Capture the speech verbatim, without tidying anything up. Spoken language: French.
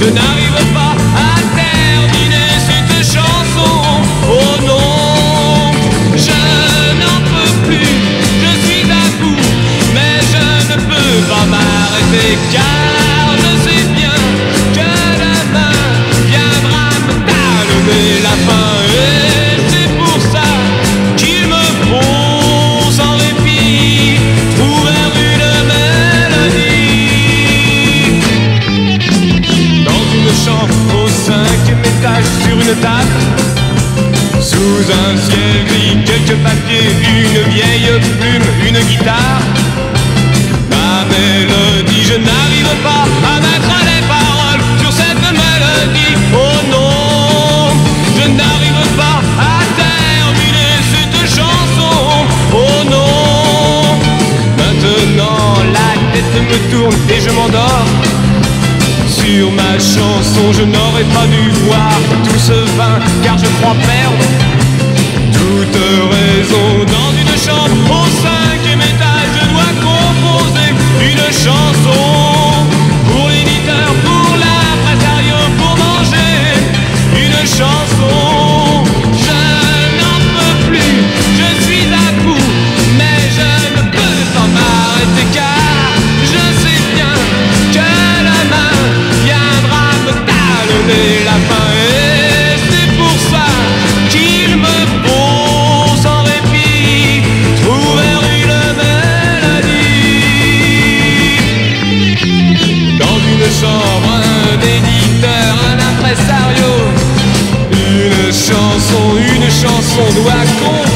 Je n'arrive pas à terminer cette chanson. Oh non, je n'en peux plus, je suis à bout, mais je ne peux pas m'arrêter, car je sais bien que demain viendra me talonner la fin. Et c'est pour ça qu'il me faut sans répit trouver une mélodie. Dans une chambre au cinquième étage, sur une table, sous un ciel gris, quelques papiers, une vieille plume, une guitare. Ma mélodie, je n'arrive pas à mettre les paroles sur cette mélodie. Oh non, je n'arrive pas à terminer cette chanson. Oh non, maintenant la tête me tourne et je m'endors. Sur ma chanson, je n'aurais pas dû boire tout ce vin, car je crois perdre toute raison. Dans une chambre au cinquième étage, je dois composer une chanson pour l'éditeur, pour l'impresario, pour manger une chanson. Je n'en peux plus, je suis à bout, mais je ne peux pas m'arrêter, car je sais bien que la main viendra me talonner la fin. Et c'est pour ça qu'il me faut sans répit trouver une mélodie. Dans une chambre, un éditeur, un impresario, une chanson, une chanson doit compter.